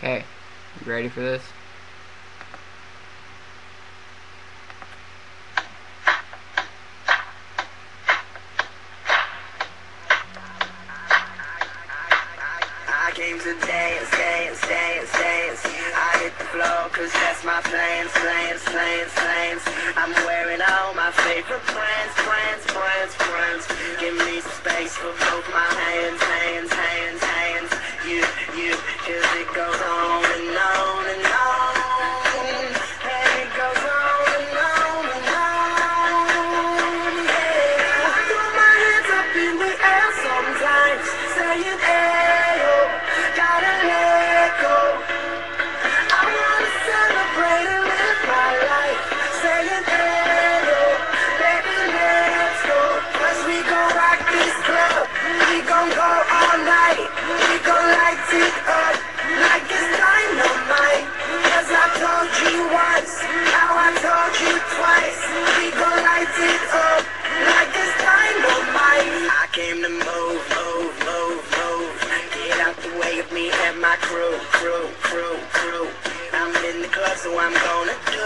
Okay, you ready for this? I came to dance, dance, dance, dance. I hit the floor cause that's my plans, plans, plans, plans. I'm wearing all my favorite brands, brands, brands, brands. Give me some space for both my hands, hands, hands, hands. You, cause it goes on and on and on. And it goes on and on and on. Yeah. I throw my hands up in the air sometimes, saying, hey, gotta let go. I wanna celebrate and live my life, saying, hey, baby, let's go. Cause we gon' rock this club, we gon' go all night, we gon' light it up like it's dynamite. Cause I told you once, now I told you twice, we gon' light it up like it's dynamite. I came to move, move, move, move. Get out the way of me and my crew, crew, crew, crew. I'm in the club, so I'm gonna do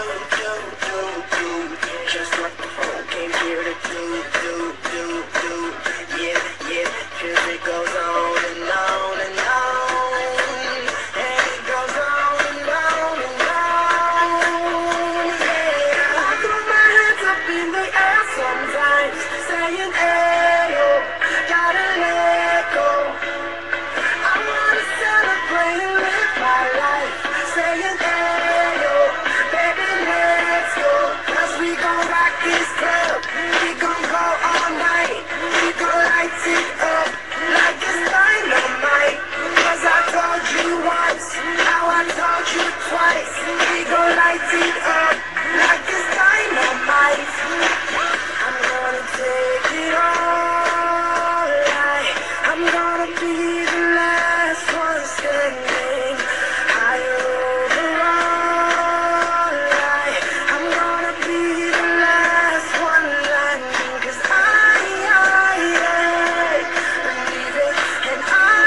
just what the phone came here to do. Yeah, cause it goes on and on and on. And it goes on and on and on. Yeah, I throw my hands up in the air sometimes, saying, hey, gotta let go. I wanna celebrate and live my life, saying, hey, baby, let's go. Cause we gon' rock this club, we gon' go all night, we gon' light it up like it's dynamite. Cause I told you once, now I told you twice, we gon' light it up like it's dynamite. I'm gonna take it all night, I'm gonna be the last one standing. Higher over all night, I'm gonna be the last one landing. Cause I believe it, and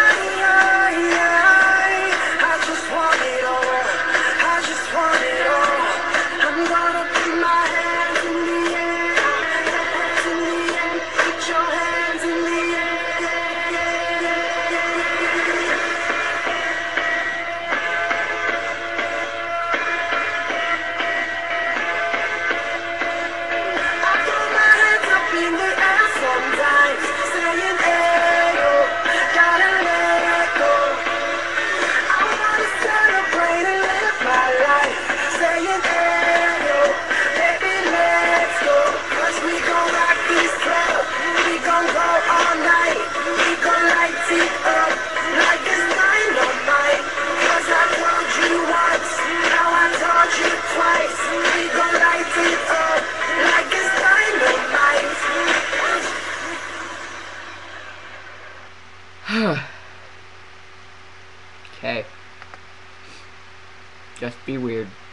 I just want it all, I just want it all. I'm gonna put my hands in the air, hands in the air, put your hands in the air. I throw my hands up in the air sometimes, saying, hey, gotta let go. I wanna celebrate and live my life, saying, hey, baby, let's go. Cause we gon' rock this club, we gon' go all night, we gon' light it up like it's dynamite. Cause I told you once, now I told you twice, we gon' light it up like it's dynamite. Okay. Just be weird.